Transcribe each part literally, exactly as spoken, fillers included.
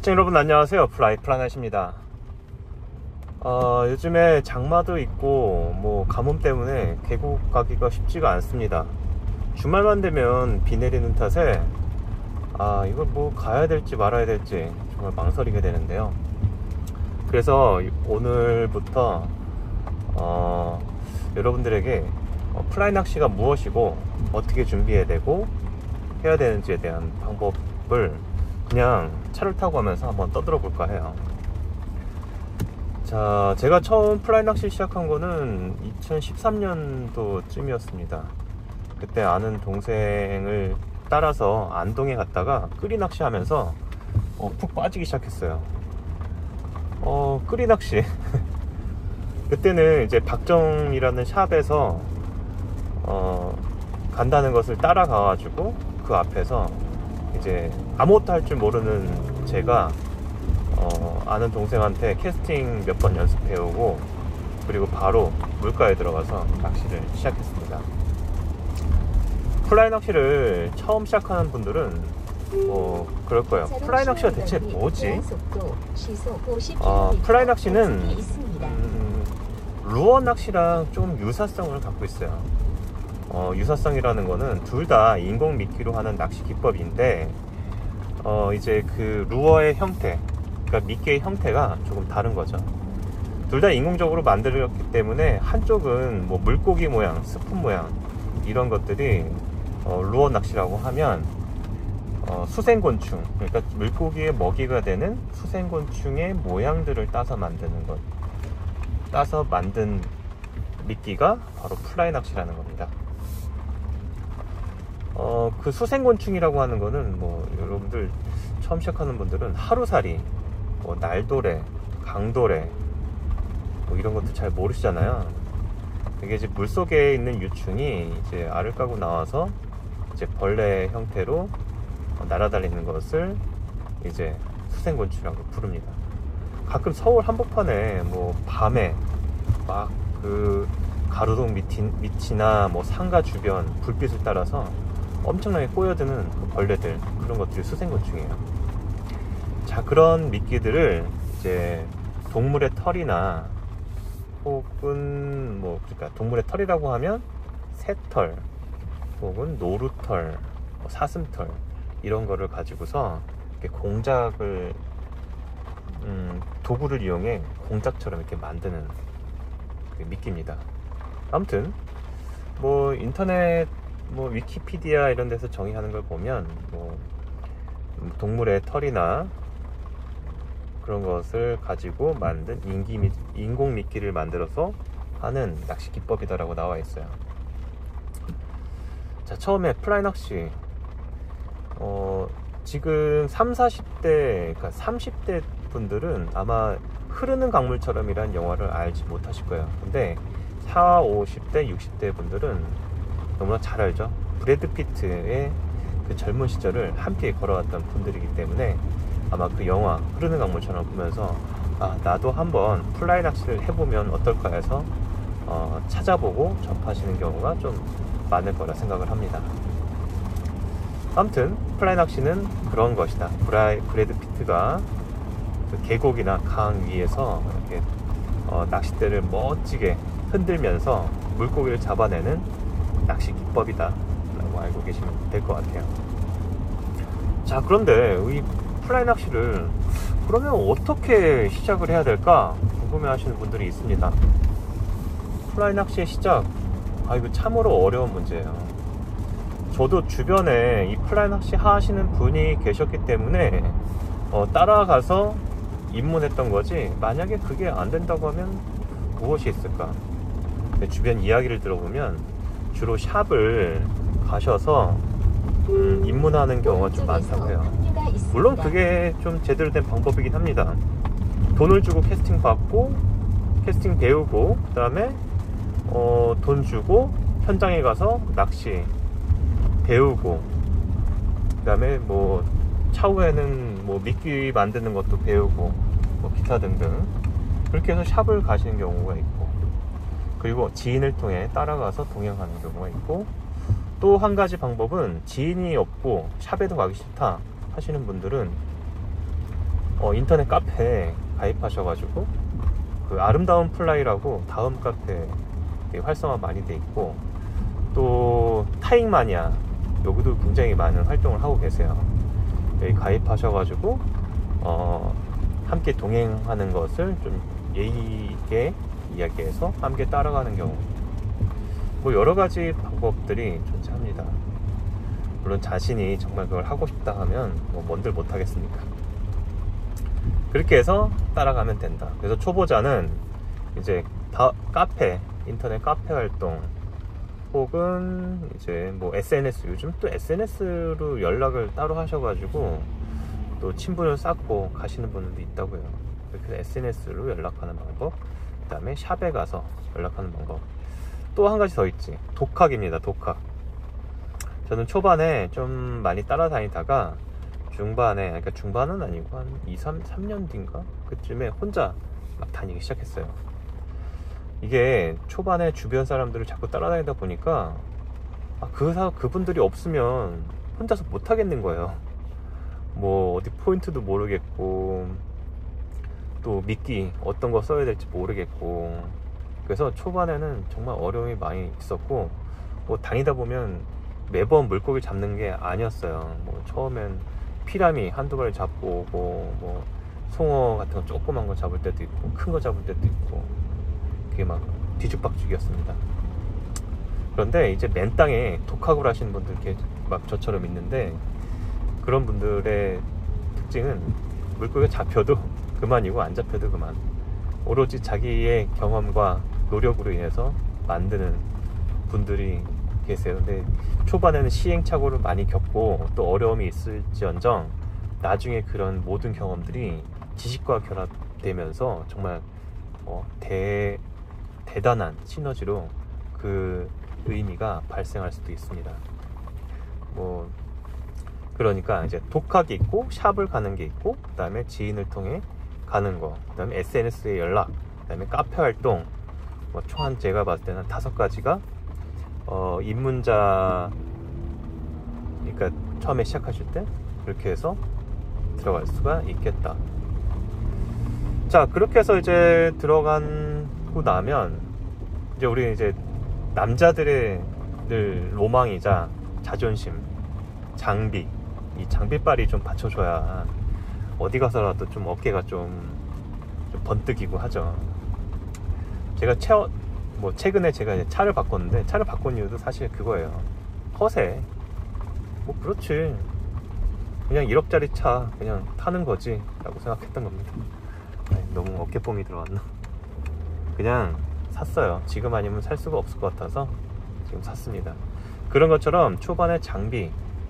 시청자 여러분 안녕하세요. 플라이 플라넷입니다. 어, 요즘에 장마도 있고 뭐 가뭄 때문에 계곡 가기가 쉽지가 않습니다. 주말만 되면 비 내리는 탓에 아 이걸 뭐 가야 될지 말아야 될지 정말 망설이게 되는데요. 그래서 오늘부터 어, 여러분들에게 어, 플라이 낚시가 무엇이고 어떻게 준비해야 되고 해야 되는지에 대한 방법을 그냥 차를 타고 가면서 한번 떠들어 볼까 해요. 자, 제가 처음 플라이 낚시 시작한 거는 이천십삼 년도 쯤이었습니다. 그때 아는 동생을 따라서 안동에 갔다가 끄리 낚시 하면서 어, 푹 빠지기 시작했어요. 어, 끄리 낚시 그때는 이제 박정이라는 샵에서 어, 간다는 것을 따라가 가지고 그 앞에서 이제 아무것도 할 줄 모르는 제가 어, 아는 동생한테 캐스팅 몇 번 연습해오고 그리고 바로 물가에 들어가서 낚시를 시작했습니다. 플라이 낚시를 처음 시작하는 분들은 뭐 그럴 거예요. 플라이 낚시가 대체 뭐지? 어, 플라이 낚시는 음, 루어 낚시랑 좀 유사성을 갖고 있어요. 어, 유사성이라는 거는 둘 다 인공 미끼로 하는 낚시 기법인데 어, 이제 그 루어의 형태, 그러니까 미끼의 형태가 조금 다른 거죠. 둘 다 인공적으로 만들었기 때문에 한쪽은 뭐 물고기 모양, 스푼 모양 이런 것들이 어, 루어 낚시라고 하면 어, 수생곤충, 그러니까 물고기의 먹이가 되는 수생곤충의 모양들을 따서 만드는 것, 따서 만든 미끼가 바로 플라이 낚시라는 겁니다. 어, 그 수생곤충이라고 하는 거는 뭐 여러분들 처음 시작하는 분들은 하루살이, 뭐 날도래, 강도래 뭐 이런 것도 잘 모르시잖아요. 이게 이제 물속에 있는 유충이 이제 알을 까고 나와서 이제 벌레 형태로 날아다니는 것을 이제 수생곤충이라고 부릅니다. 가끔 서울 한복판에 뭐 밤에 막 그 가로등 밑이, 밑이나 뭐 상가 주변 불빛을 따라서 엄청나게 꼬여드는 그 벌레들, 그런 것들이 수생곤충이에요. 자, 그런 미끼들을 이제 동물의 털이나 혹은 뭐 그러니까 동물의 털이라고 하면 새털 혹은 노루털, 뭐 사슴털 이런 거를 가지고서 이렇게 공작을 음, 도구를 이용해 공작처럼 이렇게 만드는 그 미끼입니다. 아무튼 뭐 인터넷 뭐 위키피디아 이런 데서 정의하는 걸 보면 뭐 동물의 털이나 그런 것을 가지고 만든 인기 미, 인공 미끼를 만들어서 하는 낚시 기법이다라고 나와 있어요. 자, 처음에 플라이 낚시 어, 지금 삼, 사십 대, 그러니까 삼십 대 분들은 아마 흐르는 강물처럼이란 영화를 알지 못하실 거예요. 근데 사십, 오십 대, 육십 대 분들은 너무나 잘 알죠. 브래드 피트의 그 젊은 시절을 함께 걸어왔던 분들이기 때문에 아마 그 영화 흐르는 강물처럼 보면서 아 나도 한번 플라이 낚시를 해보면 어떨까 해서 어, 찾아보고 접하시는 경우가 좀 많을 거라 생각을 합니다. 아무튼 플라이 낚시는 그런 것이다. 브라이, 브래드 피트가 그 계곡이나 강 위에서 이렇게 어, 낚싯대를 멋지게 흔들면서 물고기를 잡아내는 낚시 기법이다 라고 알고 계시면 될 것 같아요. 자, 그런데 이 플라이 낚시를 그러면 어떻게 시작을 해야 될까 궁금해 하시는 분들이 있습니다. 플라이 낚시의 시작, 아 이거 참으로 어려운 문제예요. 저도 주변에 이 플라이 낚시 하시는 분이 계셨기 때문에 어, 따라가서 입문했던 거지, 만약에 그게 안 된다고 하면 무엇이 있을까. 주변 이야기를 들어보면 주로 샵을 가셔서 음, 입문하는 경우가 좀 많다고 해요. 물론 그게 좀 제대로 된 방법이긴 합니다. 돈을 주고 캐스팅 받고 캐스팅 배우고 그 다음에 어, 돈 주고 현장에 가서 낚시 배우고 그 다음에 뭐 차후에는 뭐 미끼 만드는 것도 배우고 뭐 기타 등등 그렇게 해서 샵을 가시는 경우가 있고, 그리고 지인을 통해 따라가서 동행하는 경우가 있고, 또 한 가지 방법은 지인이 없고 샵에도 가기 싫다 하시는 분들은 어, 인터넷 카페에 가입하셔가지고 그 아름다운 플라이라고 다음 카페 활성화 많이 돼 있고, 또 타익마니아 여기도 굉장히 많은 활동을 하고 계세요. 여기 가입하셔가지고 어, 함께 동행하는 것을 좀 예의 있게 이야기해서 함께 따라가는 경우, 뭐 여러가지 방법들이 존재합니다. 물론 자신이 정말 그걸 하고 싶다 하면 뭐 뭔들 못하겠습니까. 그렇게 해서 따라가면 된다. 그래서 초보자는 이제 다 카페, 인터넷 카페 활동, 혹은 이제 뭐 에스엔에스, 요즘 또 에스엔에스로 연락을 따로 하셔가지고 또 친분을 쌓고 가시는 분들도 있다고요. 그래서 에스엔에스로 연락하는 방법, 그 다음에 샵에 가서 연락하는 방법. 또 한 가지 더 있지. 독학입니다. 독학. 저는 초반에 좀 많이 따라다니다가 중반에, 그러니까 중반은 아니고 한 이, 삼, 삼 년 뒤인가? 그쯤에 혼자 막 다니기 시작했어요. 이게 초반에 주변 사람들을 자꾸 따라다니다 보니까 아, 그 사, 그분들이 없으면 혼자서 못 하겠는 거예요. 뭐 어디 포인트도 모르겠고, 또 미끼 어떤 거 써야 될지 모르겠고, 그래서 초반에는 정말 어려움이 많이 있었고, 뭐 다니다 보면 매번 물고기 잡는 게 아니었어요. 뭐 처음엔 피라미 한두 마리 잡고 오고, 뭐 송어 같은 거 조그만 거 잡을 때도 있고, 큰 거 잡을 때도 있고, 그게 막 뒤죽박죽이었습니다. 그런데 이제 맨 땅에 독학을 하시는 분들 이렇게 막 저처럼 있는데, 그런 분들의 특징은 물고기가 잡혀도 그만이고 안 잡혀도 그만. 오로지 자기의 경험과 노력으로 인해서 만드는 분들이 계세요. 근데 초반에는 시행착오를 많이 겪고 또 어려움이 있을지언정 나중에 그런 모든 경험들이 지식과 결합되면서 정말 어, 대, 대단한 시너지로 그 의미가 발생할 수도 있습니다. 뭐 그러니까 이제 독학이 있고, 샵을 가는 게 있고, 그 다음에 지인을 통해 가는 거, 그 다음에 에스엔에스에 연락, 그 다음에 카페 활동, 뭐 총 한 제가 봤을 때는 다섯 가지가 어, 입문자, 그러니까 처음에 시작하실 때 그렇게 해서 들어갈 수가 있겠다. 자, 그렇게 해서 이제 들어가고 나면 이제 우리 이제 남자들의 늘 로망이자 자존심, 장비, 이 장비빨이 좀 받쳐줘야 어디 가서라도 좀 어깨가 좀, 좀 번뜩이고 하죠. 제가 채, 뭐 최근에 제가 이제 차를 바꿨는데, 차를 바꾼 이유도 사실 그거예요. 허세. 뭐 그렇지, 그냥 일억짜리 차 그냥 타는 거지 라고 생각했던 겁니다. 아니, 너무 어깨뽕이 들어왔나? 그냥 샀어요. 지금 아니면 살 수가 없을 것 같아서 지금 샀습니다. 그런 것처럼 초반에 장비,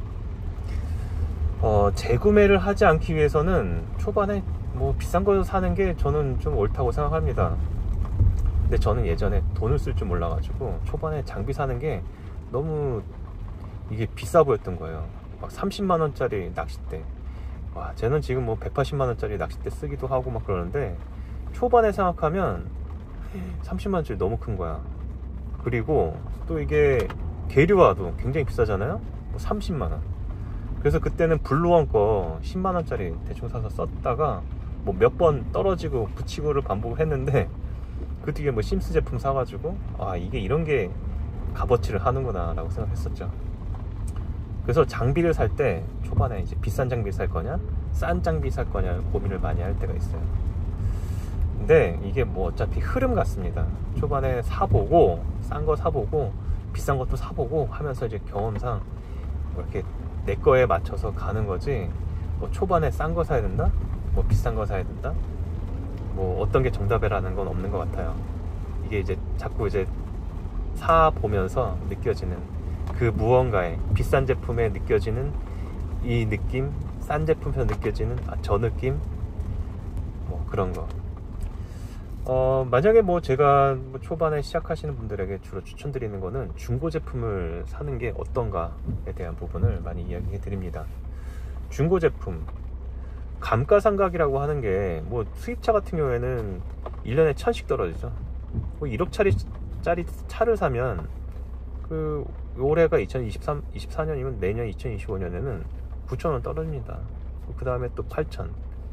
어, 재구매를 하지 않기 위해서는 초반에 뭐 비싼 거 사는 게 저는 좀 옳다고 생각합니다. 근데 저는 예전에 돈을 쓸 줄 몰라가지고 초반에 장비 사는 게 너무 이게 비싸 보였던 거예요. 막 삼십만 원짜리 낚싯대, 와, 쟤는 지금 뭐 백팔십만 원짜리 낚싯대 쓰기도 하고 막 그러는데, 초반에 생각하면 삼십만 원짜리 너무 큰 거야. 그리고 또 이게 계류화도 굉장히 비싸잖아요. 뭐 삼십만 원. 그래서 그때는 블루원 거 십만 원짜리 대충 사서 썼다가 뭐 몇 번 떨어지고 붙이고를 반복을 했는데, 그 뒤에 뭐 심스 제품 사가지고 아, 이게 이런 게 값어치를 하는구나 라고 생각했었죠. 그래서 장비를 살 때 초반에 이제 비싼 장비 살 거냐 싼 장비 살 거냐 고민을 많이 할 때가 있어요. 근데 이게 뭐 어차피 흐름 같습니다. 초반에 사보고 싼 거 사보고 비싼 것도 사보고 하면서 이제 경험상 뭐 이렇게 내 거에 맞춰서 가는 거지, 뭐 초반에 싼 거 사야 된다, 뭐 비싼 거 사야 된다, 뭐 어떤 게 정답이라는 건 없는 것 같아요. 이게 이제 자꾸 이제 사 보면서 느껴지는 그 무언가에, 비싼 제품에 느껴지는 이 느낌, 싼 제품에서 느껴지는 아, 저 느낌, 뭐 그런 거. 어, 만약에 뭐 제가 뭐 초반에 시작하시는 분들에게 주로 추천드리는 거는 중고 제품을 사는 게 어떤가에 대한 부분을 많이 이야기해 드립니다. 중고 제품, 감가상각이라고 하는 게 뭐 수입차 같은 경우에는 일 년에 천씩 떨어지죠. 뭐 일억짜리 짜리 차를 사면 그 올해가 이천이십삼, 이십사 년이면 내년 이천이십오 년에는 구천 원 떨어집니다. 그 다음에 또 팔천,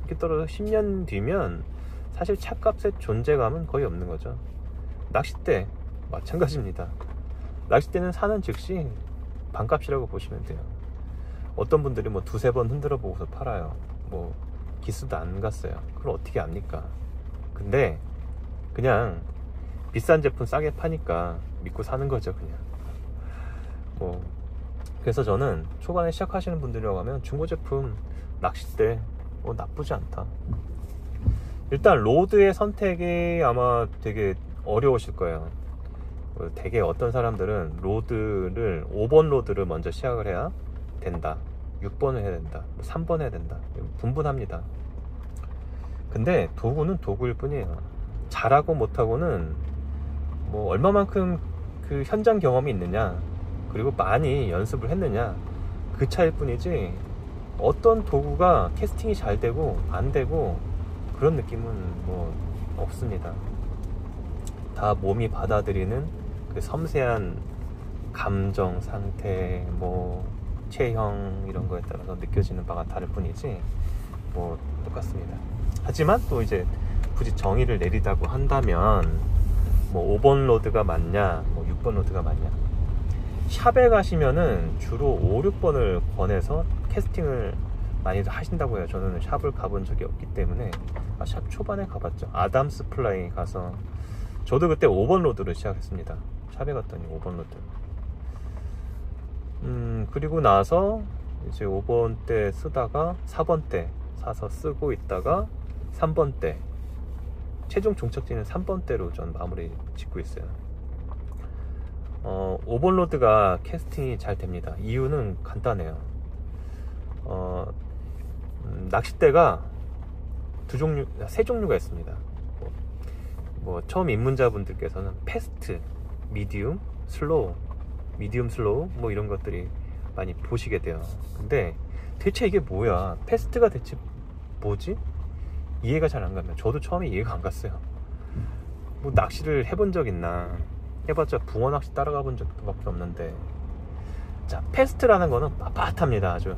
바퀴 떨어져 십 년 뒤면 사실 차값의 존재감은 거의 없는 거죠. 낚싯대 마찬가지입니다. 낚싯대는 사는 즉시 반값이라고 보시면 돼요. 어떤 분들이 뭐 두세 번 흔들어 보고서 팔아요. 뭐 기수도 안 갔어요. 그걸 어떻게 압니까? 근데 그냥 비싼 제품 싸게 파니까 믿고 사는 거죠, 그냥. 뭐 그래서 저는 초반에 시작하시는 분들이라고 하면 중고 제품 낚싯대 뭐 나쁘지 않다. 일단 로드의 선택이 아마 되게 어려우실 거예요. 되게 어떤 사람들은 로드를 오 번 로드를 먼저 시작을 해야 된다, 육 번을 해야 된다, 삼 번 해야 된다, 분분합니다. 근데 도구는 도구일 뿐이에요. 잘하고 못하고는 뭐 얼마만큼 그 현장 경험이 있느냐, 그리고 많이 연습을 했느냐, 그 차이일 뿐이지 어떤 도구가 캐스팅이 잘 되고 안 되고 그런 느낌은 뭐 없습니다. 다 몸이 받아들이는 그 섬세한 감정 상태, 뭐 체형 이런 거에 따라서 느껴지는 바가 다를 뿐이지 뭐 똑같습니다. 하지만 또 이제 굳이 정의를 내리자고 한다면 뭐 오 번 로드가 맞냐, 뭐 육 번 로드가 맞냐, 샵에 가시면은 주로 오, 육 번을 권해서 캐스팅을 많이들 하신다고 해요. 저는 샵을 가본 적이 없기 때문에. 아, 샵 초반에 가봤죠. 아담스 플라이 가서 저도 그때 오 번 로드를 시작했습니다. 샵에 갔더니 오 번 로드. 음 그리고 나서 이제 오 번 때 쓰다가 사 번 때 사서 쓰고 있다가 삼 번 때, 최종 종착지는 삼 번 때로 전 마무리 짓고 있어요. 어, 오 번 로드가 캐스팅이 잘 됩니다. 이유는 간단해요. 어, 음, 낚싯대가 두 종류, 세 종류가 있습니다. 뭐, 뭐 처음 입문자분들께서는 패스트, 미디움, 슬로우, 미디움, 슬로우 뭐 이런 것들이 많이 보시게 돼요. 근데 대체 이게 뭐야? 패스트가 대체 뭐지? 이해가 잘 안 가면, 저도 처음에 이해가 안 갔어요. 뭐 낚시를 해본 적 있나? 해봤자 붕어 낚시 따라가 본 적밖에 없는데. 자, 패스트라는 거는 빳빳합니다. 아주.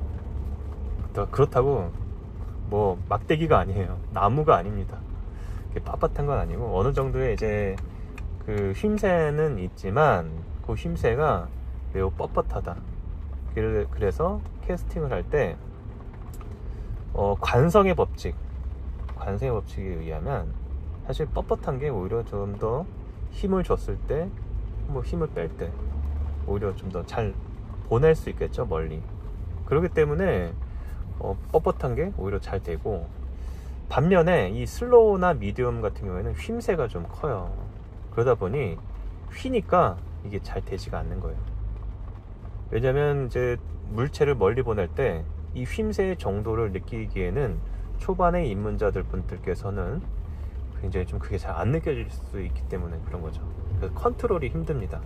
그렇다고 뭐 막대기가 아니에요. 나무가 아닙니다. 빳빳한 건 아니고 어느 정도의 이제 그 힘새는 있지만 그 힘새가 매우 뻣뻣하다. 그래서 캐스팅을 할 때 어, 관성의 법칙, 관성의 법칙에 의하면 사실 뻣뻣한 게 오히려 좀 더 힘을 줬을 때, 뭐 힘을 뺄 때 오히려 좀 더 잘 보낼 수 있겠죠, 멀리. 그렇기 때문에 어, 뻣뻣한 게 오히려 잘 되고, 반면에 이 슬로우나 미디엄 같은 경우에는 휨새가 좀 커요. 그러다 보니 휘니까 이게 잘 되지가 않는 거예요. 왜냐면 이제 물체를 멀리 보낼 때 이 휨새의 정도를 느끼기에는 초반의 입문자들 분들께서는 굉장히 좀 그게 잘 안 느껴질 수 있기 때문에 그런 거죠. 그래서 컨트롤이 힘듭니다.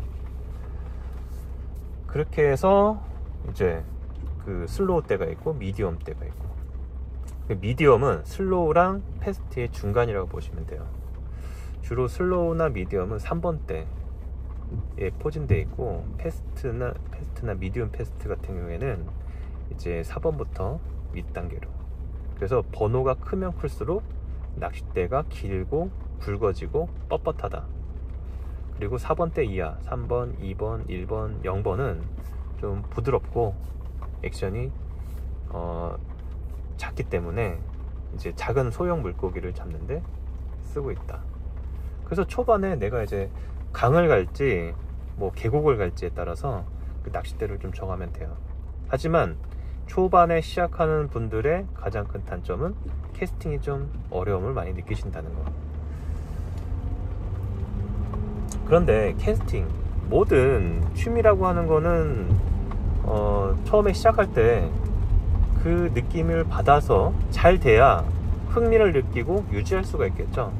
그렇게 해서 이제 그 슬로우 때가 있고 미디엄 때가 있고, 그 미디엄은 슬로우랑 패스트의 중간이라고 보시면 돼요. 주로 슬로우나 미디엄은 삼 번 때에 포진되어 있고, 패스트나 패스트나 미디엄 패스트 같은 경우에는 이제 사 번부터 윗단계로. 그래서 번호가 크면 클수록 낚싯대가 길고 굵어지고 뻣뻣하다. 그리고 사 번 대 이하, 삼 번, 이 번, 일 번, 영 번은 좀 부드럽고 액션이 어, 작기 때문에 이제 작은 소형 물고기를 잡는데 쓰고 있다. 그래서 초반에 내가 이제 강을 갈지 뭐 계곡을 갈지에 따라서 그 낚싯대를 좀 정하면 돼요. 하지만 초반에 시작하는 분들의 가장 큰 단점은 캐스팅이 좀 어려움을 많이 느끼신다는 거. 그런데 캐스팅, 뭐든 취미라고 하는 거는 어, 처음에 시작할 때 그 느낌을 받아서 잘 돼야 흥미를 느끼고 유지할 수가 있겠죠.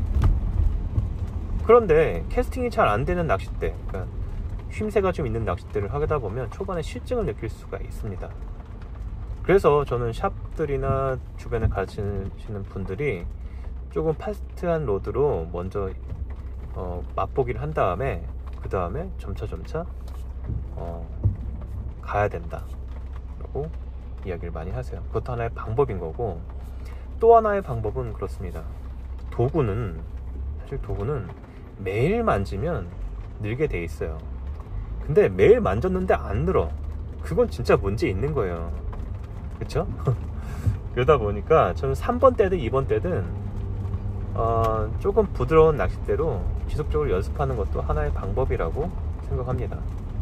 그런데 캐스팅이 잘 안 되는 낚싯대, 그러니까 쉼새가 좀 있는 낚싯대를 하다 보면 초반에 실증을 느낄 수가 있습니다. 그래서 저는 샵들이나 주변에 가르치시는 분들이 조금 파스트한 로드로 먼저 어, 맛보기를 한 다음에 그 다음에 점차 점차 어, 가야 된다 라고 이야기를 많이 하세요. 그것도 하나의 방법인 거고, 또 하나의 방법은 그렇습니다. 도구는 사실 도구는 매일 만지면 늘게 돼 있어요. 근데 매일 만졌는데 안 늘어. 그건 진짜 문제 있는 거예요. 그쵸? 그러다 보니까 저는 삼 번 때든 이 번 때든 어, 조금 부드러운 낚싯대로 지속적으로 연습하는 것도 하나의 방법이라고 생각합니다.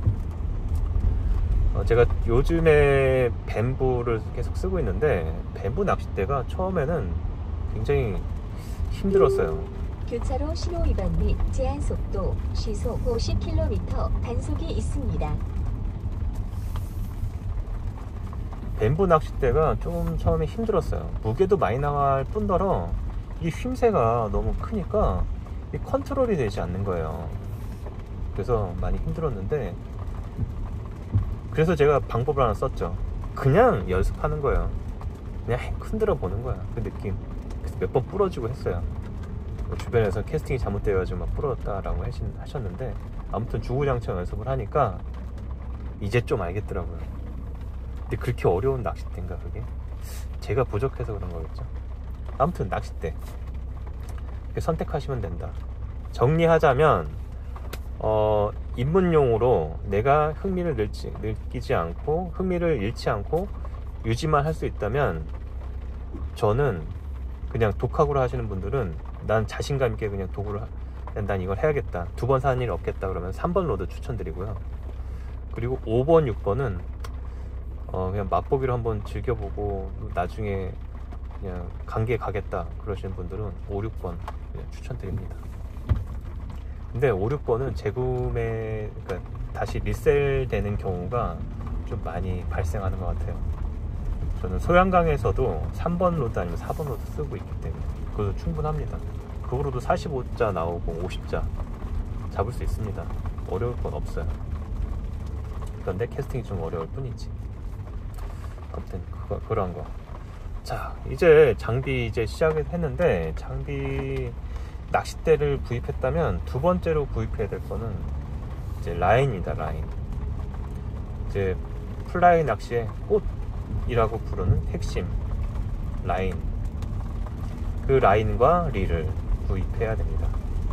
어, 제가 요즘에 뱀부를 계속 쓰고 있는데 뱀부 낚싯대가 처음에는 굉장히 힘들었어요. 교차로 신호 위반 및 제한 속도 시속 오십 킬로미터 단속이 있습니다. 뱀부 낚싯대가 조금 처음에 힘들었어요. 무게도 많이 나갈 뿐더러 이 휨새가 너무 크니까 이 컨트롤이 되지 않는 거예요. 그래서 많이 힘들었는데, 그래서 제가 방법을 하나 썼죠. 그냥 연습하는 거예요. 그냥 흔들어 보는 거야, 그 느낌. 그래서 몇 번 부러지고 했어요. 주변에서 캐스팅이 잘못되어가지고 막 부러졌다라고 하셨는데, 아무튼 주구장창 연습을 하니까 이제 좀 알겠더라고요. 근데 그렇게 어려운 낚싯대인가 그게? 제가 부족해서 그런 거겠죠. 아무튼 낚싯대 선택하시면 된다. 정리하자면 어, 입문용으로 내가 흥미를 느끼지, 느끼지 않고 흥미를 잃지 않고 유지만 할 수 있다면, 저는 그냥 독학으로 하시는 분들은 난 자신감 있게 그냥 도구를 난 이걸 해야겠다, 두 번 사는 일 없겠다 그러면 삼 번 로드 추천드리고요. 그리고 오 번, 육 번은 어, 그냥 맛보기로 한번 즐겨보고 나중에 그냥 관계 가겠다 그러시는 분들은 오, 육 번 그냥 추천드립니다. 근데 오, 육 번은 재구매, 그러니까 다시 리셀 되는 경우가 좀 많이 발생하는 것 같아요. 저는 소양강에서도 삼 번 로드 아니면 사 번 로드 쓰고 있기 때문에 그것도 충분합니다. 그거로도 사십오 자 나오고 오십 자 잡을 수 있습니다. 어려울 건 없어요. 그런데 캐스팅이 좀 어려울 뿐이지. 아무튼 그거, 그런 거. 자, 이제 장비 이제 시작을 했는데, 장비 낚싯대를 구입했다면 두 번째로 구입해야 될 거는 이제 라인이다. 라인. 이제 플라이 낚시의 꽃이라고 부르는 핵심 라인. 그 라인과 릴을 구입해야 됩니다.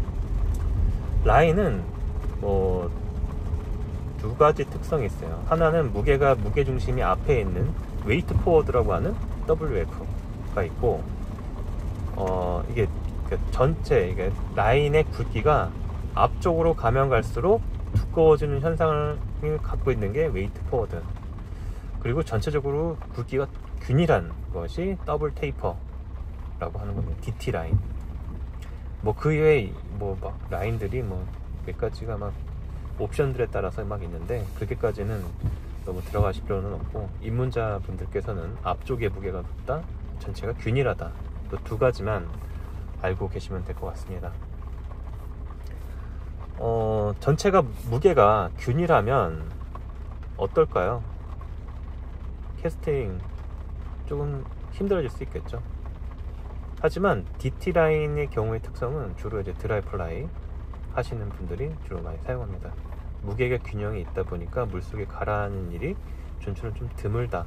라인은 뭐 두 가지 특성이 있어요. 하나는 무게가 무게 중심이 앞에 있는 웨이트 포워드라고 하는 더블유에프가 있고, 어 이게 전체 이게 라인의 굵기가 앞쪽으로 가면 갈수록 두꺼워지는 현상을 갖고 있는 게 웨이트 포워드. 그리고 전체적으로 굵기가 균일한 것이 더블 테이퍼라고 하는 겁니다. 디티 라인. 뭐 그 이외에 뭐 막 라인들이 뭐 몇 가지가 막 옵션들에 따라서 막 있는데, 그렇게까지는 너무 들어가실 필요는 없고, 입문자 분들께서는 앞쪽에 무게가 높다, 전체가 균일하다, 또 두 가지만 알고 계시면 될 것 같습니다. 어, 전체가 무게가 균일하면 어떨까요? 캐스팅 조금 힘들어질 수 있겠죠. 하지만 디티 라인의 경우의 특성은 주로 이제 드라이 플라이 하시는 분들이 주로 많이 사용합니다. 무게가 균형이 있다 보니까 물속에 가라앉는 일이 전체는 좀 드물다.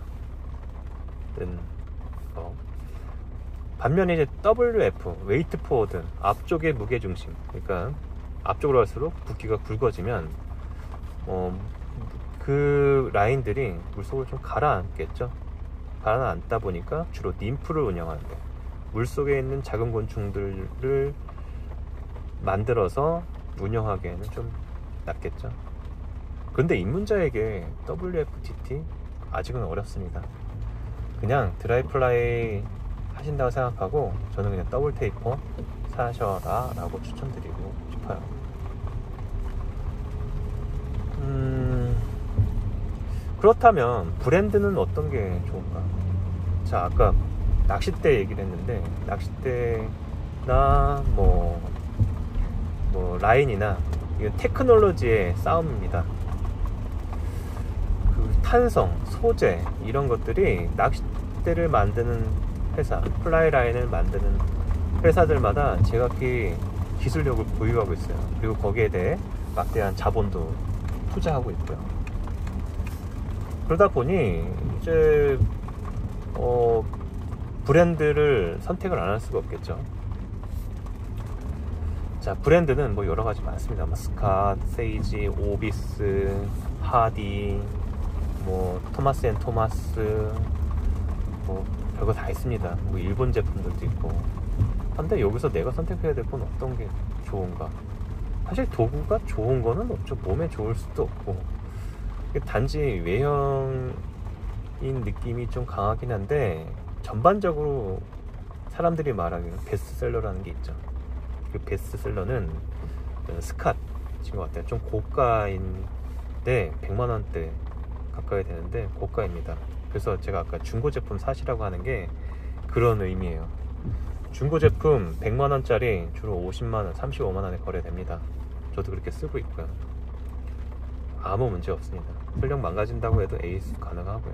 어. 반면에 이제 더블유에프, 웨이트 포워드, 앞쪽의 무게 중심, 그러니까 앞쪽으로 갈수록 굵기가 굵어지면 어, 그 라인들이 물속을 좀 가라앉겠죠. 가라앉다 보니까 주로 ним프를 운영하는데, 물속에 있는 작은 곤충들을 만들어서 운영하기에는 좀 낫겠죠. 그런데 입문자에게 더블유에프티티 아직은 어렵습니다. 그냥 드라이 플라이 하신다고 생각하고, 저는 그냥 더블 테이퍼 사셔라 라고 추천드리고 싶어요. 음, 그렇다면 브랜드는 어떤 게 좋을까? 자, 아까 낚싯대 얘기를 했는데, 낚싯대나 뭐, 뭐 라인이나 이건 테크놀로지의 싸움입니다. 그 탄성, 소재 이런 것들이 낚싯대를 만드는 회사, 플라이 라인을 만드는 회사들마다 제각기 기술력을 보유하고 있어요. 그리고 거기에 대해 막대한 자본도 투자하고 있고요. 그러다 보니 이제 어 브랜드를 선택을 안 할 수가 없겠죠. 자, 브랜드는 뭐 여러 가지 많습니다. 뭐 스캇, 세이지, 오비스, 하디, 뭐 토마스 앤 토마스, 뭐 별거 다 있습니다. 뭐 일본 제품들도 있고. 근데 여기서 내가 선택해야 될 건 어떤 게 좋은가? 사실 도구가 좋은 거는 없죠. 몸에 좋을 수도 없고. 단지 외형인 느낌이 좀 강하긴 한데 전반적으로 사람들이 말하기로 베스트셀러라는 게 있죠. 그 베스트셀러는 스캇인 것 같아요. 좀 고가인데 백만 원대 가까이 되는데 고가입니다. 그래서 제가 아까 중고 제품 사시라고 하는 게 그런 의미예요. 중고 제품 백만 원짜리 주로 오십만 원, 삼십오만 원에 거래됩니다. 저도 그렇게 쓰고 있고요. 아무 문제 없습니다. 설령 망가진다고 해도 에이스 가능하고요.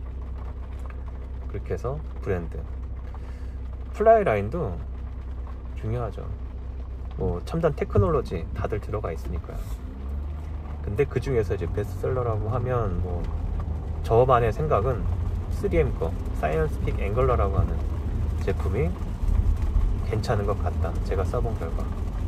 그렇게 해서 브랜드, 플라이 라인도 중요하죠. 뭐 첨단 테크놀로지 다들 들어가 있으니까요. 근데 그 중에서 이제 베스트셀러라고 하면 뭐 저만의 생각은 쓰리엠 거 사이언스픽 앵글러라고 하는 제품이 괜찮은 것 같다. 제가 써본 결과.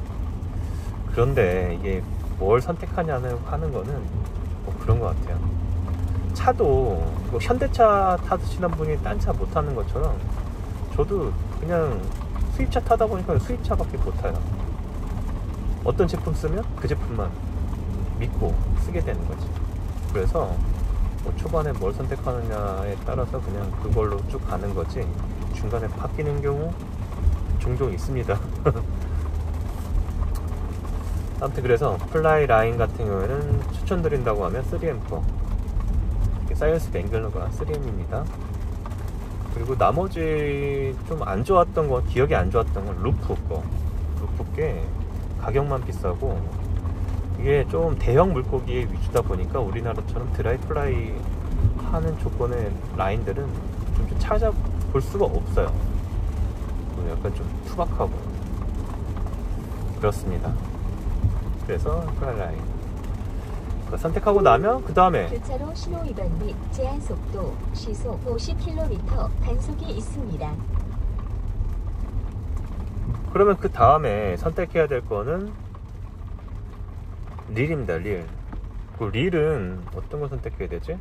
그런데 이게 뭘 선택하냐는 하는 거는 뭐 그런 것 같아요. 차도 뭐 현대차 타시는 분이 딴 차 못 타는 것처럼 저도 그냥 수입차 타다 보니까 수입차밖에 못 타요. 어떤 제품 쓰면 그 제품만 믿고 쓰게 되는 거지. 그래서 뭐 초반에 뭘 선택하느냐에 따라서 그냥 그걸로 쭉 가는 거지 중간에 바뀌는 경우 종종 있습니다. 아무튼 그래서 플라이 라인 같은 경우에는 추천드린다고 하면 쓰리엠 거 사이언스 앵글러가 쓰리엠입니다. 그리고 나머지 좀 안 좋았던 거, 기억이 안 좋았던 건 루프 거. 루프 게 가격만 비싸고 이게 좀 대형 물고기의 위주다 보니까 우리나라처럼 드라이 플라이 하는 조건의 라인들은 좀, 좀 찾아볼 수가 없어요. 약간 좀 투박하고 그렇습니다. 그래서 플라이 라인 선택하고 나면 그 다음에 교차로 신호 위반 및 제한 속도 시속 오십 킬로미터 단속이 있습니다. 그러면 그 다음에 선택해야 될 거는 릴입니다. 릴. 그 릴은 어떤 걸 선택해야 되지?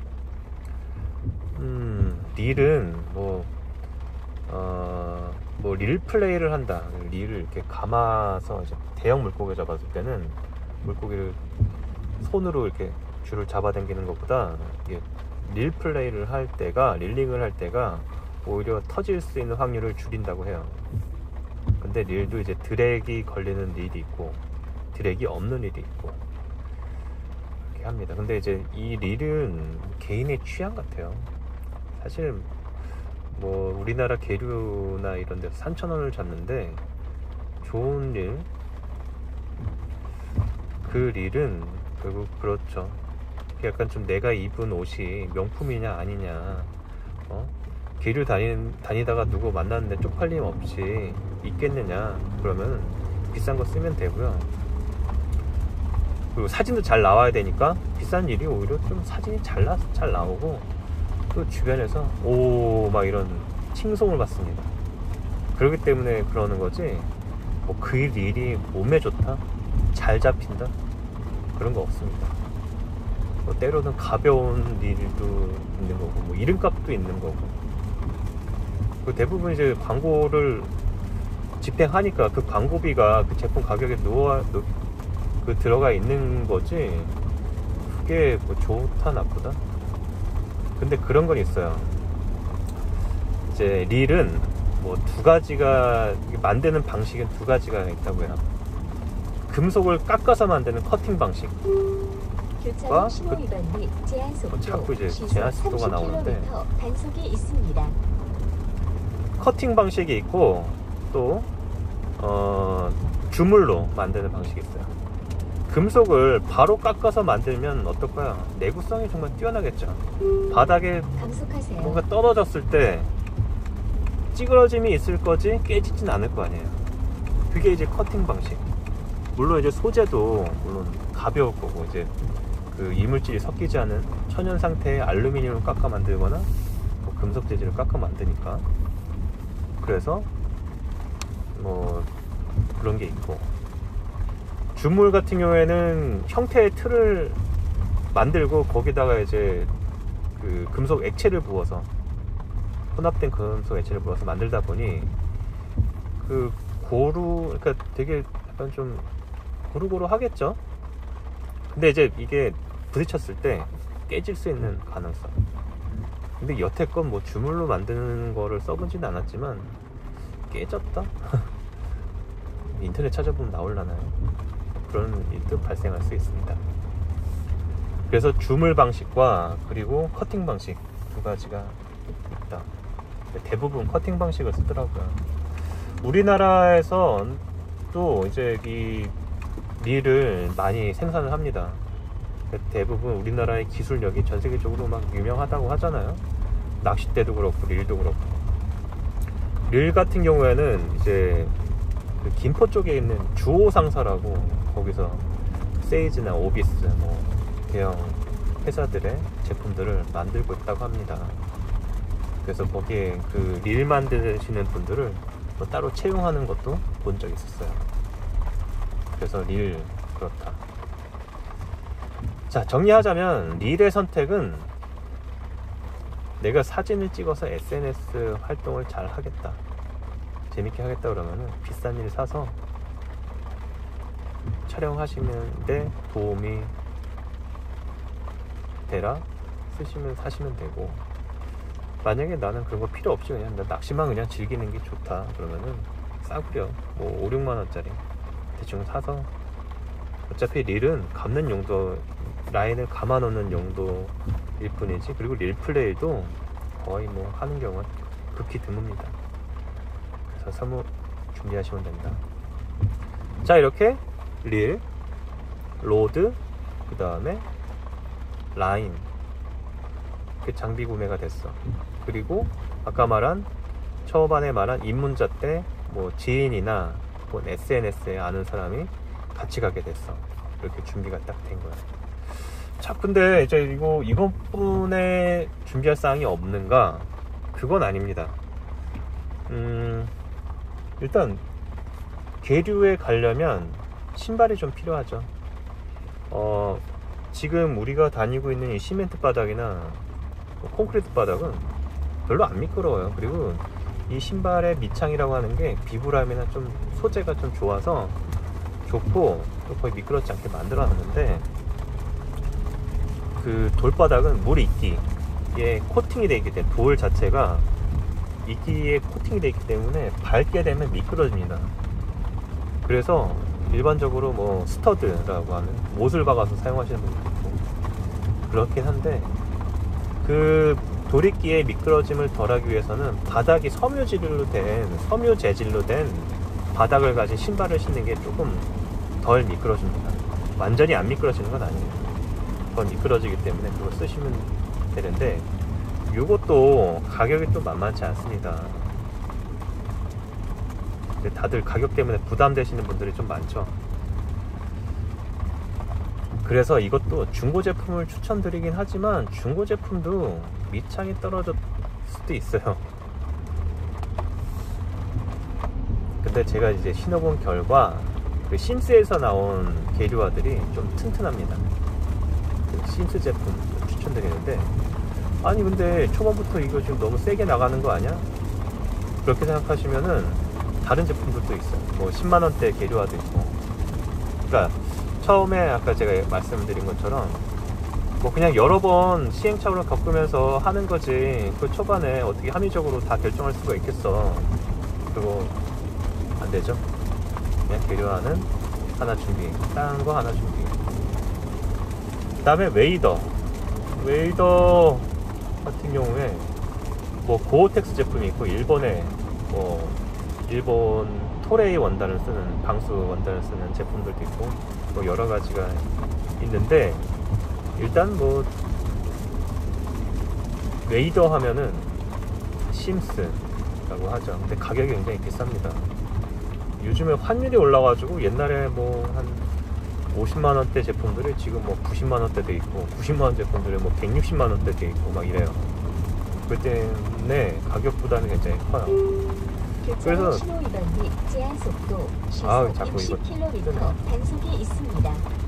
음, 릴은 뭐 어, 뭐 릴 플레이를 한다. 릴을 이렇게 감아서 이제 대형 물고기 잡았을 때는 물고기를 손으로 이렇게 줄을 잡아당기는 것보다 이게 릴 플레이를 할 때가 릴링을 할 때가 오히려 터질 수 있는 확률을 줄인다고 해요. 근데 릴도 이제 드랙이 걸리는 릴이 있고 드랙이 없는 릴이 있고 이렇게 합니다. 근데 이제 이 릴은 개인의 취향 같아요. 사실 뭐 우리나라 계류나 이런 데서 삼천 원을 잡는데 좋은 릴, 그 릴은 결국 그렇죠. 약간 좀 내가 입은 옷이 명품이냐 아니냐, 어? 계류 다니, 다니다가 누구 만났는데 쪽팔림 없이 입겠느냐, 그러면 비싼 거 쓰면 되고요. 그리고 사진도 잘 나와야 되니까 비싼 릴이 오히려 좀 사진이 잘, 나, 잘 나오고 또 주변에서 오 막 이런 칭송을 받습니다. 그렇기 때문에 그러는 거지 뭐 그 릴이 몸에 좋다, 잘 잡힌다, 그런 거 없습니다. 뭐 때로는 가벼운 릴도 있는 거고 뭐 이름값도 있는 거고, 그 대부분 이제 광고를 집행하니까 그 광고비가 그 제품 가격에 누워 그 들어가 있는 거지 그게 뭐 좋다 나쁘다. 근데 그런 건 있어요. 이제 릴은 뭐 두 가지가 만드는 방식은 두 가지가 있다고 해요. 금속을 깎아서 만드는 커팅 방식. 교차로 신호 위반 및 제한 속도 자꾸 이제 시속 제한 속도가 나오는데 삼십 킬로미터 단속이 있습니다. 커팅 방식이 있고 또 어, 주물로 만드는 방식이 있어요. 금속을 바로 깎아서 만들면 어떨까요? 내구성이 정말 뛰어나겠죠. 바닥에 감속하세요. 뭔가 떨어졌을 때 찌그러짐이 있을 거지 깨지진 않을 거 아니에요. 그게 이제 커팅 방식. 물론 이제 소재도 물론 가벼울 거고 이제 그 이물질이 섞이지 않은 천연 상태의 알루미늄을 깎아 만들거나 뭐 금속 재질을 깎아 만드니까 그래서 뭐 그런 게 있고, 줌물 같은 경우에는 형태의 틀을 만들고 거기다가 이제 그 금속 액체를 부어서, 혼합된 금속 액체를 부어서 만들다 보니 그 고루, 그러니까 되게 약간 좀 고루고루 하겠죠. 근데 이제 이게 부딪혔을 때 깨질 수 있는 가능성. 근데 여태껏 뭐 주물로 만드는 거를 써보지는 않았지만 깨졌다? 인터넷 찾아보면 나올라나요? 그런 일도 발생할 수 있습니다. 그래서 주물 방식과 그리고 커팅 방식 두 가지가 있다. 대부분 커팅 방식을 쓰더라고요. 우리나라에서 또 이제 이 릴을 많이 생산을 합니다. 대부분 우리나라의 기술력이 전 세계적으로 막 유명하다고 하잖아요. 낚싯대도 그렇고 릴도 그렇고. 릴 같은 경우에는 이제 그 김포 쪽에 있는 주호상사라고, 거기서 세이즈나 오비스 뭐 대형 회사들의 제품들을 만들고 있다고 합니다. 그래서 거기에 그 릴 만드시는 분들을 또 따로 채용하는 것도 본 적이 있었어요. 그래서 릴 그렇다. 자, 정리하자면 릴의 선택은 내가 사진을 찍어서 에스엔에스 활동을 잘 하겠다, 재밌게 하겠다 그러면은 비싼 릴 사서 촬영하시는데 도움이 되라 쓰시면 사시면 되고, 만약에 나는 그런 거 필요 없이 그냥 나 낚시만 그냥 즐기는 게 좋다 그러면은 싸구려 뭐 오, 육만 원짜리 대충 사서, 어차피 릴은 감는 용도, 라인을 감아 놓는 용도일 뿐이지, 그리고 릴 플레이도 거의 뭐 하는 경우는 극히 드뭅니다. 그래서 사무 준비하시면 됩니다. 자, 이렇게 릴, 로드, 그 다음에 라인, 그 장비 구매가 됐어. 그리고 아까 말한, 초반에 말한 입문자 때 뭐 지인이나 뭐 에스엔에스에 아는 사람이 같이 가게 됐어. 이렇게 준비가 딱 된 거야. 자, 근데 이제 이거 이것뿐에 준비할 사항이 없는가? 그건 아닙니다. 음, 일단 계류에 가려면 신발이 좀 필요하죠. 어, 지금 우리가 다니고 있는 이 시멘트 바닥이나 콘크리트 바닥은 별로 안 미끄러워요. 그리고 이 신발의 밑창이라고 하는 게 비브람이나 좀 소재가 좀 좋아서 좋고, 또 거의 미끄럽지 않게 만들어 놨는데, 그 돌바닥은 물 이끼에 코팅이 되어 있기 때문에, 돌 자체가 이끼에 코팅이 되어 있기 때문에 밟게 되면 미끄러집니다. 그래서 일반적으로 뭐 스터드라고 하는 못을 박아서 사용하시는 분들도 있고 그렇긴 한데, 그 돌이끼의 미끄러짐을 덜하기 위해서는 바닥이 섬유질로 된, 섬유 재질로 된 바닥을 가진 신발을 신는 게 조금 덜 미끄러집니다. 완전히 안 미끄러지는 건 아니에요. 더 미끄러지기 때문에 그걸 쓰시면 되는데, 이것도 가격이 또 만만치 않습니다. 근데 다들 가격 때문에 부담되시는 분들이 좀 많죠. 그래서 이것도 중고 제품을 추천드리긴 하지만, 중고 제품도 밑창이 떨어질 수도 있어요. 근데 제가 이제 신어본 결과 그 심스에서 나온 계류화들이 좀 튼튼합니다. 그 심스 제품 추천드리는데, 아니 근데 초반부터 이거 지금 너무 세게 나가는 거 아니야? 그렇게 생각하시면은 다른 제품들도 있어요. 뭐 십만 원대 계류화도 있고. 그러니까 처음에 아까 제가 말씀드린 것처럼 뭐 그냥 여러 번 시행착오를 겪으면서 하는 거지, 그 초반에 어떻게 합리적으로 다 결정할 수가 있겠어. 그리고 안 되죠. 그냥 계류화는 하나 준비, 딴 거 하나 준비. 그 다음에 웨이더. 웨이더 같은 경우에 뭐 고어텍스 제품이 있고, 일본에 뭐 일본 토레이 원단을 쓰는, 방수 원단을 쓰는 제품들도 있고, 뭐 여러 가지가 있는데, 일단 뭐 웨이더 하면은 심스라고 하죠. 근데 가격이 굉장히 비쌉니다. 요즘에 환율이 올라가지고 옛날에 뭐 한 오십만 원대 제품들이 지금 뭐 구십만 원대도 있고, 구십만 원 제품들이 뭐 백육십만 원대도 있고 막 이래요. 그렇기 때문에 가격 부담이 굉장히 커요. 그래서- 교차로 신호 위반 및 제한 속도 시속 아우, 자꾸 이거 육십 킬로미터 뜨네. 단속이 있습니다.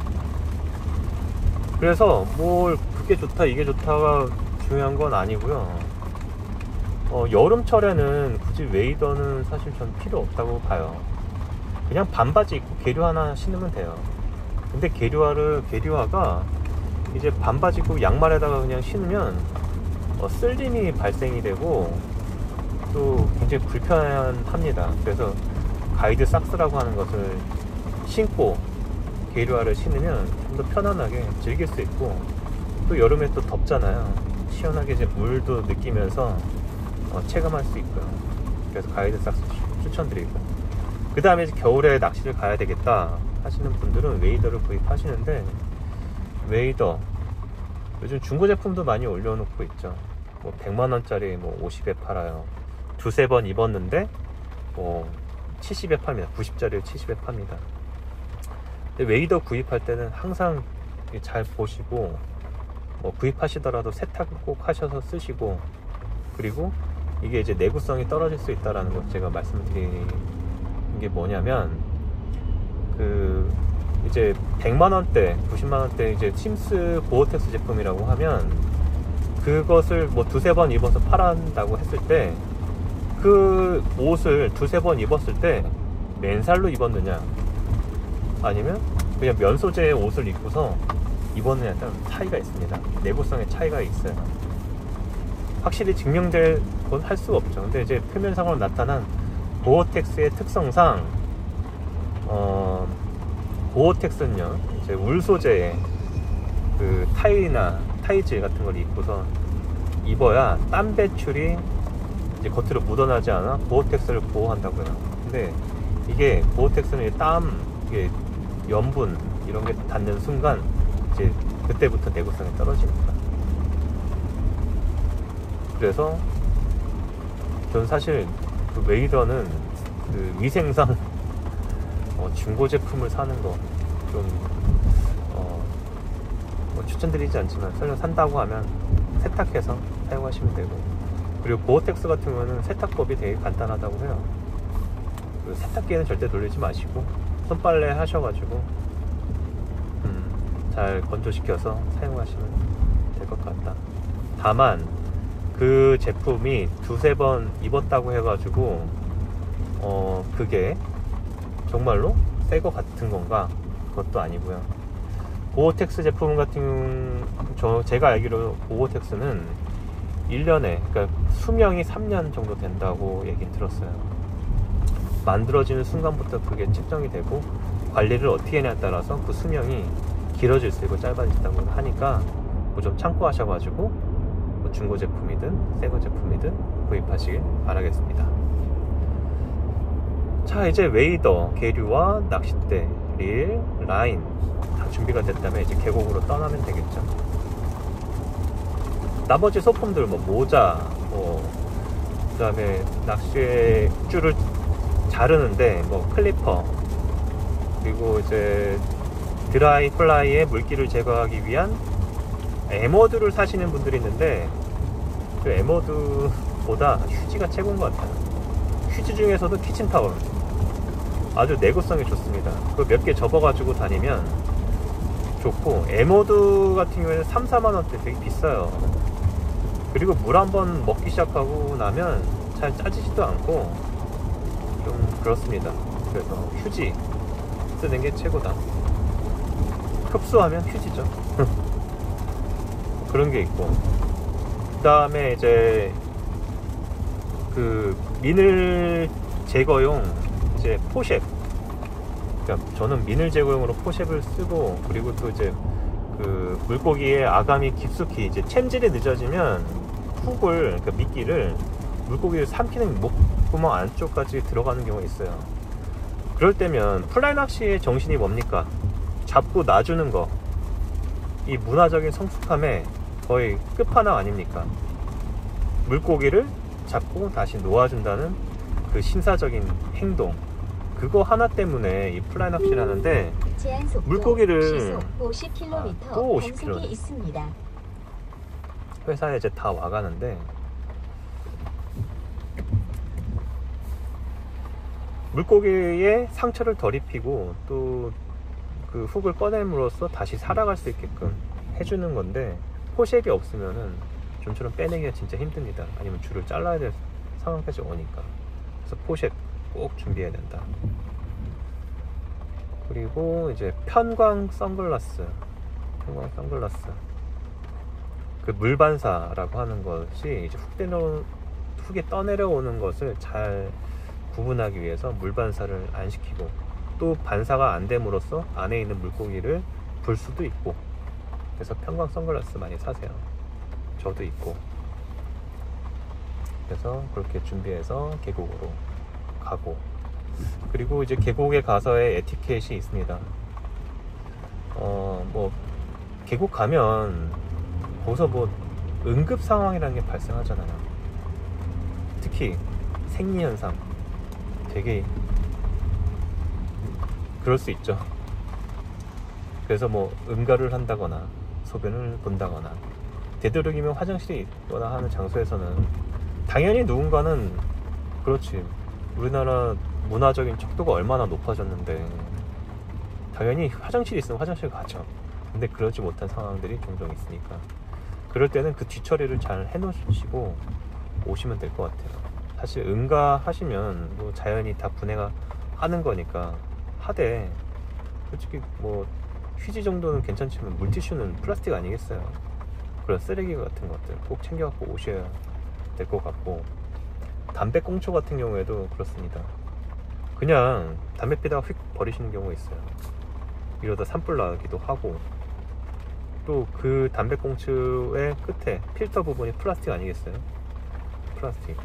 그래서 뭘 그게 좋다 이게 좋다가 중요한 건 아니고요. 어, 여름철에는 굳이 웨이더는 사실 전 필요 없다고 봐요. 그냥 반바지 입고 계류 하나 신으면 돼요. 근데 계류화를 계류화가 이제 반바지 입고 양말에다가 그냥 신으면 어, 쓸림이 발생이 되고 또 굉장히 불편합니다. 그래서 가이드 삭스라고 하는 것을 신고 계류화를 신으면 좀 더 편안하게 즐길 수 있고, 또 여름에 또 덥잖아요. 시원하게 이제 물도 느끼면서 어, 체감할 수 있고요. 그래서 가이드 삭스 추천드리고, 그 다음에 겨울에 낚시를 가야 되겠다 하시는 분들은 웨이더를 구입하시는데, 웨이더 요즘 중고 제품도 많이 올려놓고 있죠. 뭐 백만 원짜리 뭐 오십에 팔아요. 두세 번 입었는데 뭐 칠십에 팝니다. 구십짜리를 칠십에 팝니다. 근데 웨이더 구입할 때는 항상 잘 보시고, 뭐 구입하시더라도 세탁을 꼭 하셔서 쓰시고, 그리고 이게 이제 내구성이 떨어질 수 있다라는 것 제가 말씀드린 게 뭐냐면, 그 이제 백만 원대, 구십만 원대 이제 침스 고어텍스 제품이라고 하면 그것을 뭐 두세 번 입어서 팔아한다고 했을 때, 그 옷을 두세 번 입었을 때 맨살로 입었느냐 아니면 그냥 면 소재의 옷을 입고서 입었느냐에 따라 차이가 있습니다. 내구성의 차이가 있어요. 확실히 증명될 건 할 수가 없죠. 근데 이제 표면상으로 나타난 고어텍스의 특성상, 어, 고어텍스는요, 이제 울 소재의 그 타이나 타이즈 같은 걸 입고서 입어야 땀 배출이 이제 겉으로 묻어나지 않아 고어텍스를 보호한다고요. 근데 이게 고어텍스는 땀, 이게 염분 이런 게 닿는 순간 이제 그때부터 내구성이 떨어집니다. 그래서 저는 사실 그 웨이더는 그 위생상 어, 중고 제품을 사는 거 좀 어, 뭐 추천드리지 않지만, 설령 산다고 하면 세탁해서 사용하시면 되고, 그리고 고어텍스 같은 경우는 세탁법이 되게 간단하다고 해요. 그 세탁기에는 절대 돌리지 마시고 손빨래 하셔가지고 음, 잘 건조시켜서 사용하시면 될 것 같다. 다만 그 제품이 두세 번 입었다고 해가지고 어 그게 정말로 새 거 같은 건가? 그것도 아니고요. 고어텍스 제품 같은 저 제가 알기로 고어텍스는 일 년에, 그러니까 수명이 삼 년 정도 된다고 얘기는 들었어요. 만들어지는 순간부터 그게 측정이 되고, 관리를 어떻게 하냐에 따라서 그 수명이 길어질 수 있고 짧아질 수 있다고 하니까 뭐 좀 참고하셔가지고 뭐 중고 제품이든 새거 제품이든 구입하시길 바라겠습니다. 자, 이제 웨이더, 계류와 낚싯대, 릴, 라인 다 준비가 됐다면 이제 계곡으로 떠나면 되겠죠. 나머지 소품들, 뭐 모자, 뭐 그다음에 낚시의 줄을 자르는데 뭐 클리퍼, 그리고 이제 드라이 플라이의 물기를 제거하기 위한 에머드를 사시는 분들이 있는데, 그 에머드보다 휴지가 최고인 것 같아요. 휴지 중에서도 키친타월 아주 내구성이 좋습니다. 그거 몇 개 접어가지고 다니면 좋고, 에머드 같은 경우에는 삼, 사만 원대 되게 비싸요. 그리고 물 한번 먹기 시작하고 나면 잘 짜지지도 않고 좀 그렇습니다. 그래서 휴지 쓰는 게 최고다. 흡수하면 휴지죠. 그런 게 있고, 그 다음에 이제 그 미늘 제거용 이제 포셉, 그러니까 저는 미늘 제거용으로 포셉을 쓰고, 그리고 또 이제 그 물고기의 아감이 깊숙이 이제 챔질이 늦어지면 훅을, 그러니까 미끼를 물고기를 삼키는 목구멍 안쪽까지 들어가는 경우가 있어요. 그럴 때면 플라이 낚시의 정신이 뭡니까? 잡고 놔주는 거. 이 문화적인 성숙함의 거의 끝판왕 아닙니까? 물고기를 잡고 다시 놓아준다는 그 신사적인 행동, 그거 하나 때문에 이 플라이 낚시를 하는데, 제한 속도 물고기를 시속 오십 킬로미터 아, 또 오십 단속이 킬로미터. 있습니다. 회사에 이제 다 와가는데, 물고기에 상처를 덜 입히고 또 그 훅을 꺼냄으로써 다시 살아갈 수 있게끔 해주는 건데, 포식이 없으면은 좀처럼 빼내기가 진짜 힘듭니다. 아니면 줄을 잘라야 될 상황까지 오니까. 그래서 포식 꼭 준비해야 된다. 그리고 이제 편광 선글라스, 편광 선글라스. 그 물반사라고 하는 것이 이제 훅 내려, 훅에 떠내려오는 것을 잘 구분하기 위해서 물반사를 안 시키고, 또 반사가 안 됨으로써 안에 있는 물고기를 불 수도 있고, 그래서 편광 선글라스 많이 사세요. 저도 있고. 그래서 그렇게 준비해서 계곡으로 가고, 그리고 이제 계곡에 가서의 에티켓이 있습니다. 어, 뭐 계곡 가면 거기서 뭐 응급 상황이라는 게 발생하잖아요. 특히 생리 현상 되게 그럴 수 있죠. 그래서 뭐 응가를 한다거나 소변을 본다거나, 되도록이면 화장실이 있거나 하는 장소에서는 당연히 누군가는, 그렇지, 우리나라 문화적인 척도가 얼마나 높아졌는데 당연히 화장실이 있으면 화장실 가죠. 근데 그러지 못한 상황들이 종종 있으니까, 그럴 때는 그 뒤처리를 잘 해놓으시고 오시면 될 것 같아요. 사실 응가하시면 뭐 자연이 다 분해가 하는 거니까 하되, 솔직히 뭐 휴지 정도는 괜찮지만 물티슈는 플라스틱 아니겠어요. 그런 쓰레기 같은 것들 꼭 챙겨갖고 오셔야 될 것 같고, 담배꽁초 같은 경우에도 그렇습니다. 그냥 담배 피다가 휙 버리시는 경우가 있어요. 이러다 산불 나기도 하고, 또 그 담배꽁초의 끝에 필터 부분이 플라스틱 아니겠어요? 플라스틱.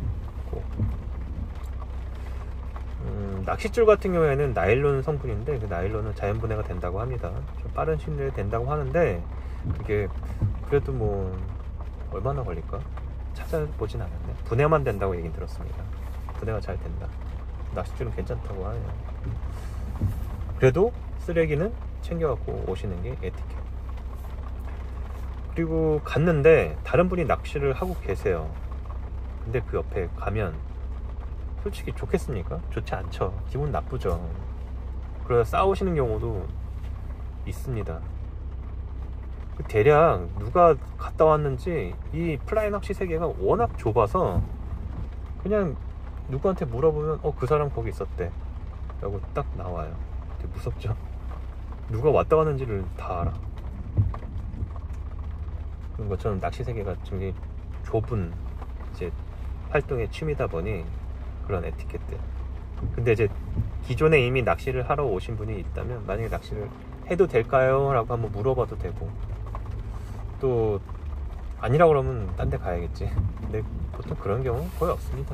음, 낚싯줄 같은 경우에는 나일론 성분인데, 그 나일론은 자연 분해가 된다고 합니다. 좀 빠른 시일 내에 된다고 하는데, 그게 그래도 뭐 얼마나 걸릴까? 찾아보진 않았네. 분해만 된다고 얘기 들었습니다. 분해가 잘 된다. 낚싯줄은 괜찮다고 하네요. 그래도 쓰레기는 챙겨갖고 오시는 게 에티켓. 그리고 갔는데 다른 분이 낚시를 하고 계세요. 근데 그 옆에 가면 솔직히 좋겠습니까? 좋지 않죠. 기분 나쁘죠. 그래서 싸우시는 경우도 있습니다. 대략 누가 갔다 왔는지, 이 플라이 낚시 세계가 워낙 좁아서 그냥 누구한테 물어보면 어, 그 사람 거기 있었대 라고 딱 나와요. 되게 무섭죠. 누가 왔다 갔는지를 다 알아. 그런 것처럼 낚시 세계가 굉장히 좁은 이제 활동의 취미다 보니 그런 에티켓들. 근데 이제 기존에 이미 낚시를 하러 오신 분이 있다면, 만약에 낚시를 해도 될까요? 라고 한번 물어봐도 되고, 또 아니라고 그러면 딴 데 가야겠지. 근데 보통 그런 경우 거의 없습니다.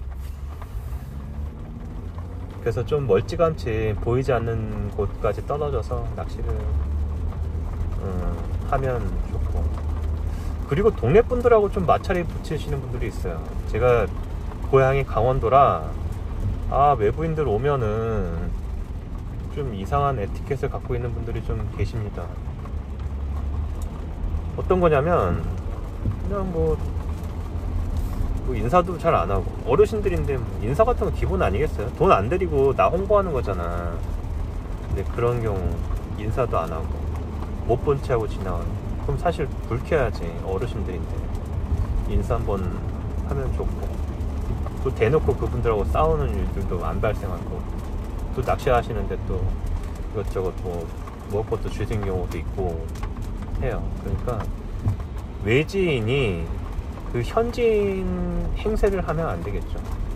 그래서 좀 멀찌감치 보이지 않는 곳까지 떨어져서 낚시를 음, 하면 좋고, 그리고 동네 분들하고 좀 마찰이 붙이시는 분들이 있어요. 제가 고향이 강원도라, 아, 외부인들 오면은 좀 이상한 에티켓을 갖고 있는 분들이 좀 계십니다. 어떤 거냐면, 그냥 뭐, 뭐 인사도 잘 안 하고, 어르신들인데 인사 같은 거 기본 아니겠어요? 돈 안 들이고 나 홍보하는 거잖아. 근데 그런 경우 인사도 안 하고 못 본 채 하고 지나가는, 그럼 사실 불쾌하지. 어르신들인데 인사 한번 하면 좋고, 또 대놓고 그분들하고 싸우는 일들도 안 발생하고, 또 낚시하시는데 또 이것저것 뭐 먹을 것도 주신 경우도 있고 해요. 그러니까 외지인이 그 현지인 행세를 하면 안 되겠죠.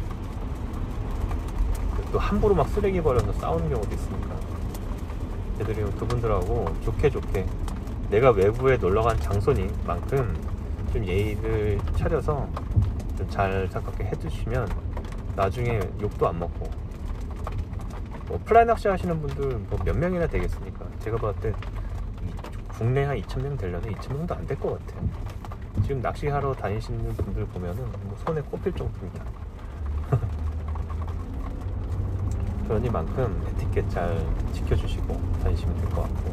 또 함부로 막 쓰레기 버려서 싸우는 경우도 있으니까, 애들이 그분들하고 좋게 좋게, 내가 외부에 놀러간 장소니만큼 좀 예의를 차려서 좀 잘 생각하게 해주시면 나중에 욕도 안 먹고. 뭐 플라이 낚시 하시는 분들 뭐 몇 명이나 되겠습니까? 제가 봤을 때 국내 한 이천 명 되려면 이천 명도 안 될 것 같아요. 지금 낚시하러 다니시는 분들 보면은 뭐 손에 꼽힐 정도입니다. 그러니만큼 에티켓 잘 지켜주시고 다니시면 될 것 같고,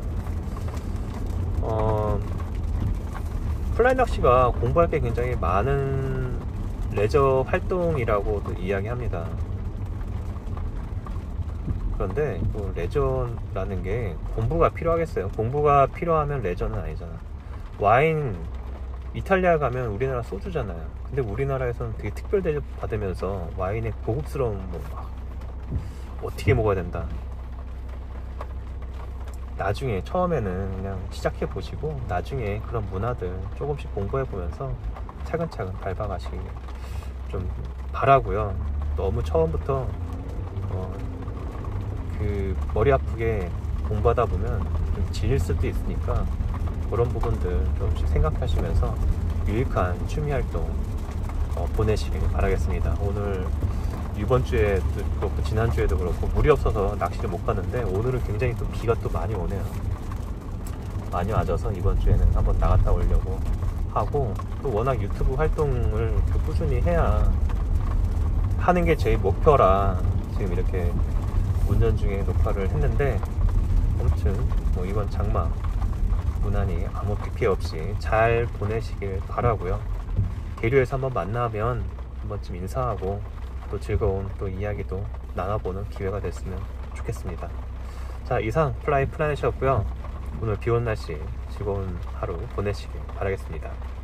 어, 플라이 낚시가 공부할 게 굉장히 많은 레저 활동이라고도 이야기합니다. 그런데 또 레저라는 게 공부가 필요하겠어요? 공부가 필요하면 레저는 아니잖아. 와인 이탈리아 가면 우리나라 소주잖아요. 근데 우리나라에서는 되게 특별 대접 받으면서 와인의 고급스러운 뭐 막 어떻게 먹어야 된다. 나중에 처음에는 그냥 시작해 보시고 나중에 그런 문화들 조금씩 공부해 보면서 차근차근 밟아가시길 좀 바라고요. 너무 처음부터 어, 그 머리 아프게 공부하다 보면 좀 질릴 수도 있으니까 그런 부분들 조금씩 생각하시면서 유익한 취미 활동 어, 보내시길 바라겠습니다. 오늘 이번 주에도 그렇고 지난주에도 그렇고 물이 없어서 낚시를 못 갔는데 오늘은 굉장히 또 비가 또 많이 오네요. 많이 와져서 이번 주에는 한번 나갔다 오려고 하고, 또 워낙 유튜브 활동을 꾸준히 해야 하는 게 제 목표라 지금 이렇게 운전 중에 녹화를 했는데, 아무튼 뭐 이번 장마 무난히 아무 피해 없이 잘 보내시길 바라고요. 계류에서 한번 만나면 한 번쯤 인사하고 또 즐거운 또 이야기도 나눠보는 기회가 됐으면 좋겠습니다. 자, 이상 플라이 플라넷이었고요. 오늘 비온 날씨 즐거운 하루 보내시길 바라겠습니다.